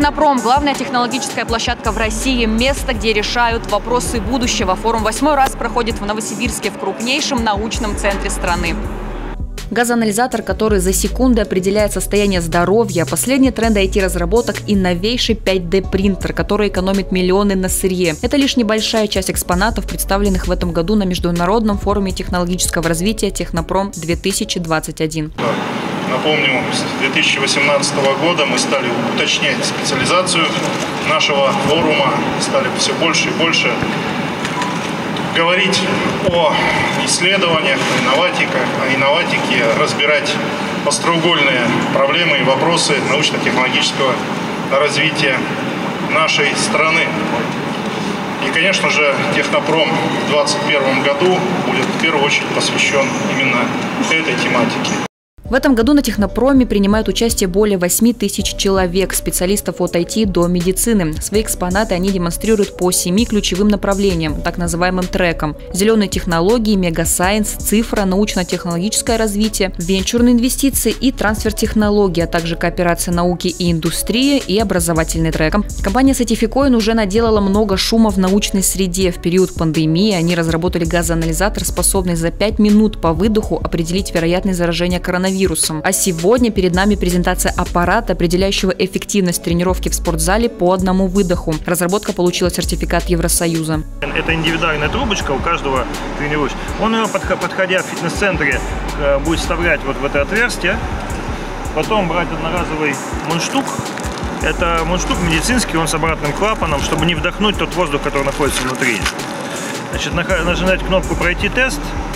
Технопром – главная технологическая площадка в России, место, где решают вопросы будущего. Форум 8-й раз проходит в Новосибирске, в крупнейшем научном центре страны. Газоанализатор, который за секунды определяет состояние здоровья, последние тренды IT-разработок и новейший 5D-принтер, который экономит миллионы на сырье. Это лишь небольшая часть экспонатов, представленных в этом году на Международном форуме технологического развития «Технопром-2021». Напомню, с 2018 года мы стали уточнять специализацию нашего форума, стали все больше и больше говорить о исследованиях, о инноватике, разбирать остроугольные проблемы и вопросы научно-технологического развития нашей страны. И, конечно же, Технопром в 2021 году будет в первую очередь посвящен именно этой тематике. В этом году на Технопроме принимают участие более 8 тысяч человек, специалистов от IT до медицины. Свои экспонаты они демонстрируют по 7 ключевым направлениям, так называемым трекам: зеленые технологии, мегасайенс, цифра, научно-технологическое развитие, венчурные инвестиции и трансфер технологий, а также кооперация науки и индустрии и образовательный трек. Компания Certificoin уже наделала много шума в научной среде. В период пандемии они разработали газоанализатор, способный за 5 минут по выдоху определить вероятность заражения коронавирусом. А сегодня перед нами презентация аппарата, определяющего эффективность тренировки в спортзале по одному выдоху. Разработка получила сертификат Евросоюза. Это индивидуальная трубочка у каждого тренирующего. Он ее, подходя в фитнес-центре, будет вставлять вот в это отверстие. Потом брать одноразовый мундштук. Это мундштук медицинский, он с обратным клапаном, чтобы не вдохнуть тот воздух, который находится внутри. Значит, нажимать кнопку «Пройти тест»,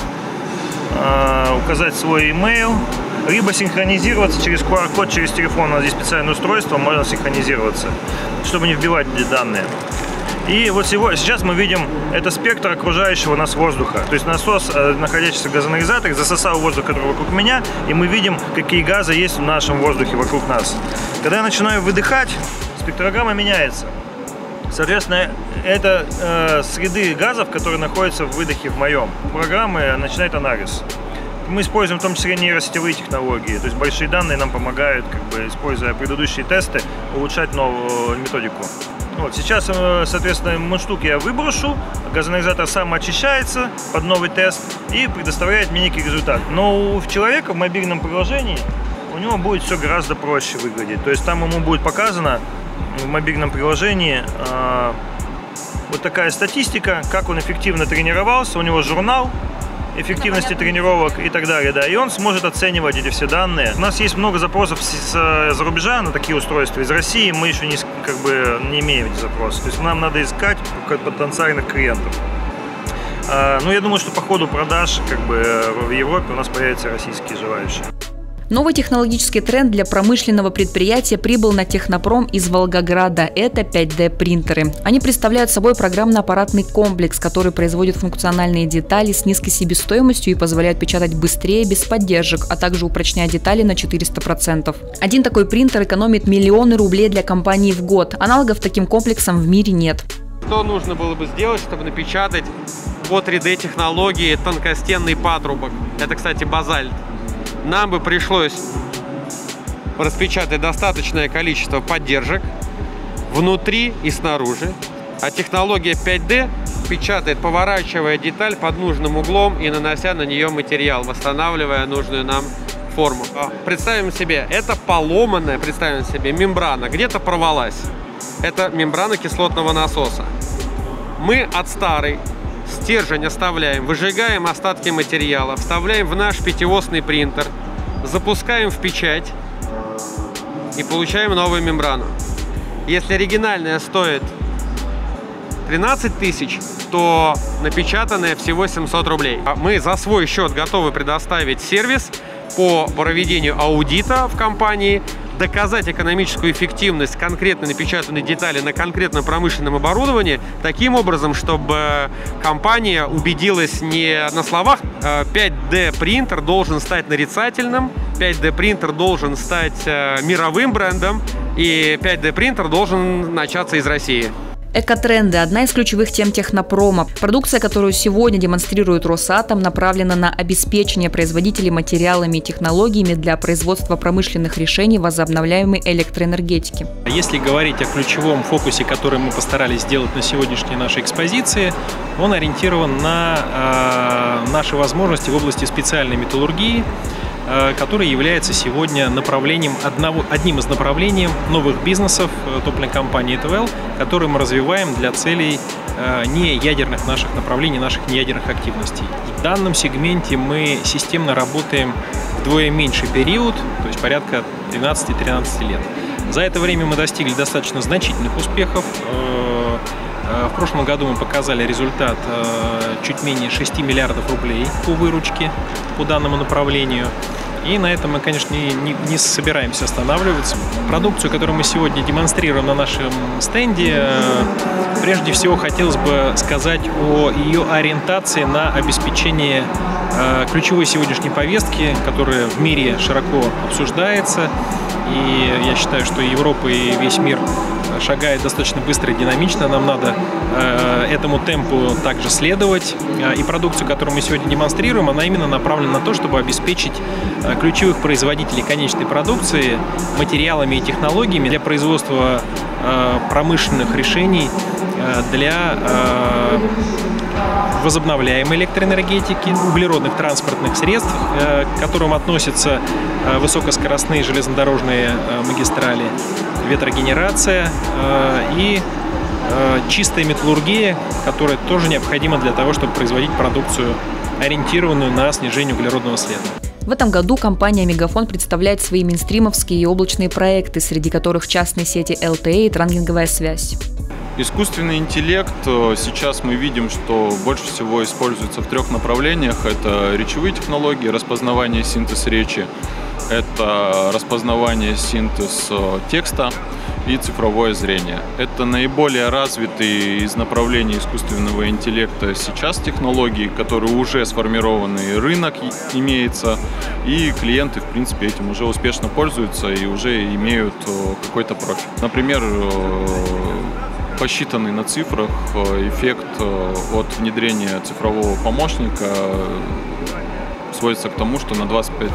указать свой email, либо синхронизироваться через QR-код, через телефон. У нас здесь специальное устройство, можно синхронизироваться, чтобы не вбивать данные. И вот сейчас мы видим, это спектр окружающего нас воздуха. То есть насос, находящийся в газоанализаторе, засосал воздух, который вокруг меня, и мы видим, какие газы есть в нашем воздухе вокруг нас. Когда я начинаю выдыхать, спектрограмма меняется. Соответственно, это среды газов, которые находятся в выдохе в моем. Программы начинает анализ. Мы используем в том числе нейросетевые технологии, то есть большие данные нам помогают, используя предыдущие тесты, улучшать новую методику. Вот, сейчас, соответственно, мундштук я выброшу, газоанализатор сам очищается под новый тест и предоставляет мне некий результат. Но у человека в мобильном приложении у него будет все гораздо проще выглядеть. То есть там ему будет показано в мобильном приложении вот такая статистика, как он эффективно тренировался, у него журнал эффективности тренировок и так далее, да, и он сможет оценивать эти все данные. У нас есть много запросов за рубежа на такие устройства. Из России мы еще не имеем эти запросы, то есть нам надо искать потенциальных клиентов. Ну, я думаю, что по ходу продаж в Европе у нас появятся российские желающие. Новый технологический тренд для промышленного предприятия прибыл на Технопром из Волгограда. Это 5D-принтеры. Они представляют собой программно-аппаратный комплекс, который производит функциональные детали с низкой себестоимостью и позволяет печатать быстрее, без поддержек, а также упрочняя детали на 400%. Один такой принтер экономит миллионы рублей для компании в год. Аналогов таким комплексам в мире нет. Что нужно было бы сделать, чтобы напечатать по 3D-технологии тонкостенный патрубок? Это, кстати, базальт. Нам бы пришлось распечатать достаточное количество поддержек внутри и снаружи. А технология 5D печатает, поворачивая деталь под нужным углом и нанося на нее материал, восстанавливая нужную нам форму. Представим себе, это поломанная, представим себе, мембрана где-то порвалась. Это мембрана кислотного насоса. Мы от старой стержень оставляем, выжигаем остатки материала, вставляем в наш пятиосный принтер, запускаем в печать и получаем новую мембрану. Если оригинальная стоит 13 тысяч, то напечатанная всего 700 рублей. Мы за свой счет готовы предоставить сервис по проведению аудита в компании, доказать экономическую эффективность конкретно напечатанной детали на конкретном промышленном оборудовании таким образом, чтобы компания убедилась не на словах. 5D принтер должен стать нарицательным, 5D принтер должен стать мировым брендом, и 5D принтер должен начаться из России. Экотренды – одна из ключевых тем технопрома. Продукция, которую сегодня демонстрирует Росатом, направлена на обеспечение производителей материалами и технологиями для производства промышленных решений возобновляемой электроэнергетики. Если говорить о ключевом фокусе, который мы постарались сделать на сегодняшней нашей экспозиции, он ориентирован на наши возможности в области специальной металлургии, который является сегодня одним из направлений новых бизнесов топливной компании ТВЛ, которые мы развиваем для целей не ядерных наших направлений, наших неядерных активностей. В данном сегменте мы системно работаем вдвое меньший период, то есть порядка 12-13 лет. За это время мы достигли достаточно значительных успехов. В прошлом году мы показали результат чуть менее 6 миллиардов рублей по выручке по данному направлению. И на этом мы, конечно, не собираемся останавливаться. Продукцию, которую мы сегодня демонстрируем на нашем стенде, прежде всего хотелось бы сказать о ее ориентации на обеспечение ключевой сегодняшней повестки, которая в мире широко обсуждается. И я считаю, что Европа и весь мир шагает достаточно быстро и динамично. Нам надо этому темпу также следовать. И продукцию, которую мы сегодня демонстрируем, она именно направлена на то, чтобы обеспечить ключевых производителей конечной продукции материалами и технологиями для производства промышленных решений для возобновляемой электроэнергетики, углеродных транспортных средств, к которым относятся высокоскоростные железнодорожные магистрали, ветрогенерация и чистая металлургия, которая тоже необходима для того, чтобы производить продукцию, ориентированную на снижение углеродного следа. В этом году компания «Мегафон» представляет свои мейнстримовские и облачные проекты, среди которых частные сети LTE и транлинговая связь. Искусственный интеллект сейчас мы видим, что больше всего используется в 3 направлениях. Это речевые технологии, распознавание, синтез речи, это распознавание, синтез текста и цифровое зрение. Это наиболее развитые из направлений искусственного интеллекта сейчас технологии, которые уже сформированы, рынок имеется, и клиенты, в принципе, этим уже успешно пользуются и уже имеют какой-то профит. Например, посчитанный на цифрах эффект от внедрения цифрового помощника сводится к тому, что на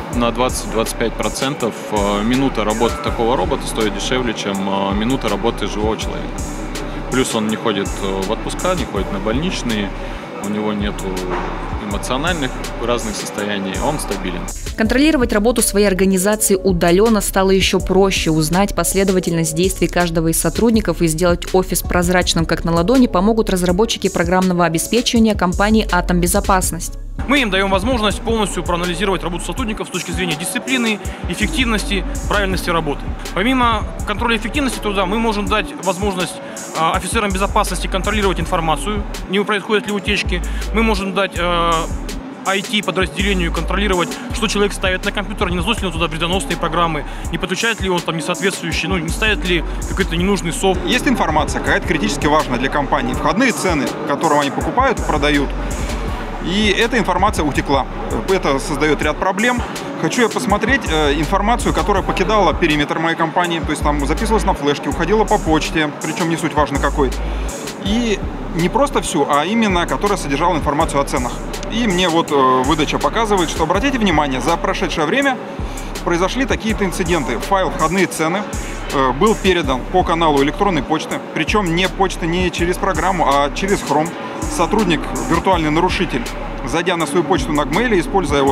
20-25% минута работы такого робота стоит дешевле, чем минута работы живого человека. Плюс он не ходит в отпуска, не ходит на больничные, у него нету эмоциональных разных состояний, он стабилен. Контролировать работу своей организации удаленно стало еще проще. Узнать последовательность действий каждого из сотрудников и сделать офис прозрачным как на ладони помогут разработчики программного обеспечения компании «Атомбезопасность». Мы им даем возможность полностью проанализировать работу сотрудников с точки зрения дисциплины, эффективности, правильности работы. Помимо контроля эффективности труда, мы можем дать возможность офицерам безопасности контролировать информацию, не происходят ли утечки. Мы можем дать IT-подразделению контролировать, что человек ставит на компьютер, не наносит ли он туда вредоносные программы, не подключает ли он там несоответствующие, не ставит ли какой-то ненужный софт. Есть информация, какая-то критически важная для компании, входные цены, которые они покупают, продают. И эта информация утекла. Это создает ряд проблем. Хочу я посмотреть информацию, которая покидала периметр моей компании, то есть там записывалась на флешке, уходила по почте, причем не суть важно какой. И не просто всю, а именно, которая содержала информацию о ценах. И мне вот выдача показывает, что, обратите внимание, за прошедшее время произошли такие-то инциденты. Файл «Входные цены» был передан по каналу электронной почты, причем не почты не через программу, а через Chrome. Сотрудник, виртуальный нарушитель, зайдя на свою почту на Gmail, используя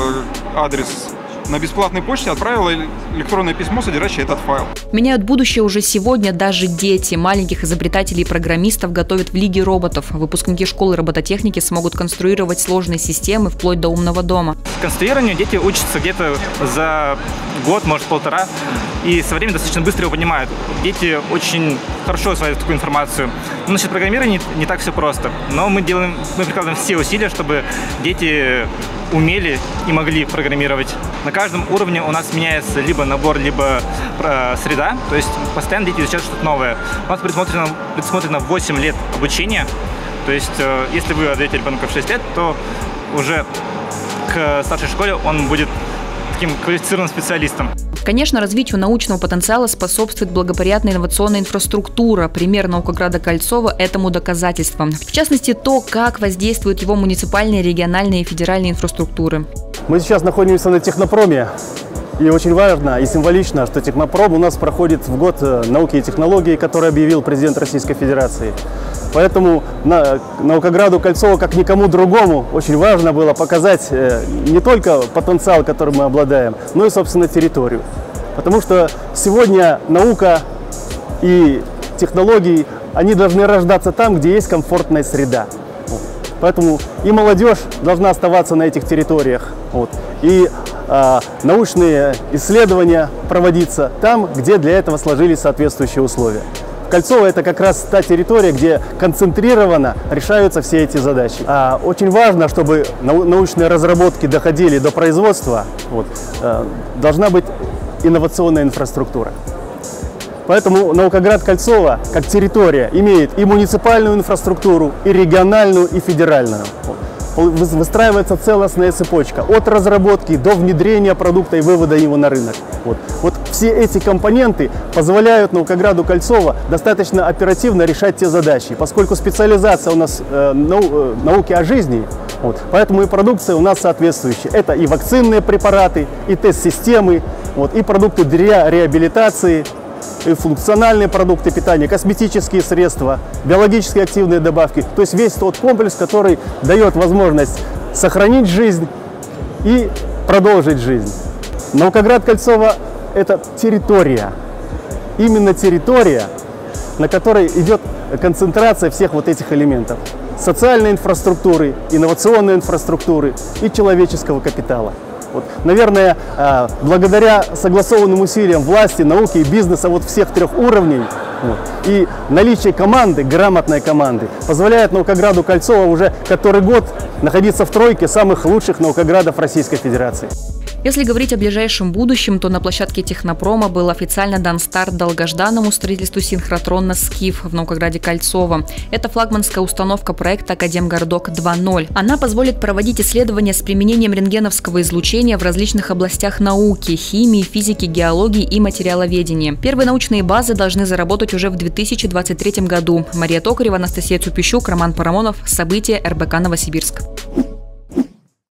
адрес на бесплатной почте, отправил электронное письмо, содержащее этот файл. Меняют будущее уже сегодня даже дети. Маленьких изобретателей и программистов готовят в Лиге роботов. Выпускники школы робототехники смогут конструировать сложные системы вплоть до умного дома. Конструированию дети учатся где-то за год, может, полтора, и со временем достаточно быстро его понимают. Дети очень хорошо усваивают такую информацию. Насчет программирования не так все просто, но мы прикладываем все усилия, чтобы дети умели и могли программировать. На каждом уровне у нас меняется либо набор, либо среда, то есть постоянно дети изучают что-то новое. У нас предусмотрено 8 лет обучения, то есть если вы отдаете ребенка в 6 лет, то уже к старшей школе он будет таким квалифицированным специалистом. Конечно, развитию научного потенциала способствует благоприятная инновационная инфраструктура. Пример Наукограда Кольцова этому доказательством. В частности, то, как воздействуют его муниципальные, региональные и федеральные инфраструктуры. Мы сейчас находимся на технопроме. И очень важно и символично, что технопром у нас проходит в год науки и технологий, который объявил президент Российской Федерации. Поэтому Наукограду Кольцова, как никому другому, очень важно было показать не только потенциал, которым мы обладаем, но и, собственно, территорию. Потому что сегодня наука и технологии, они должны рождаться там, где есть комфортная среда. Поэтому и молодежь должна оставаться на этих территориях. И научные исследования проводиться там, где для этого сложились соответствующие условия. Кольцово – это как раз та территория, где концентрированно решаются все эти задачи. Очень важно, чтобы научные разработки доходили до производства, должна быть инновационная инфраструктура. Поэтому Наукоград Кольцово, как территория, имеет и муниципальную инфраструктуру, и региональную, и федеральную. Выстраивается целостная цепочка от разработки до внедрения продукта и вывода его на рынок. Вот все эти компоненты позволяют Наукограду Кольцова достаточно оперативно решать те задачи, поскольку специализация у нас науки о жизни, поэтому и продукция у нас соответствующая. Это и вакцинные препараты, и тест-системы, и продукты для реабилитации, и функциональные продукты питания, косметические средства, биологически активные добавки. То есть весь тот комплекс, который дает возможность сохранить жизнь и продолжить жизнь. Наукоград Кольцова – это территория. Именно территория, на которой идет концентрация всех вот этих элементов. Социальной инфраструктуры, инновационной инфраструктуры и человеческого капитала. Наверное, благодаря согласованным усилиям власти, науки и бизнеса всех трех уровней и наличие команды, грамотной команды, позволяет Наукограду Кольцова уже который год находиться в тройке самых лучших наукоградов Российской Федерации. Если говорить о ближайшем будущем, то на площадке Технопрома был официально дан старт долгожданному строительству синхротрона «Скиф» в Наукограде Кольцово. Это флагманская установка проекта «Академгородок 2.0». Она позволит проводить исследования с применением рентгеновского излучения в различных областях науки – химии, физики, геологии и материаловедения. Первые научные базы должны заработать уже в 2023 году. Мария Токарева, Анастасия Цупищук, Роман Парамонов. События. РБК Новосибирск.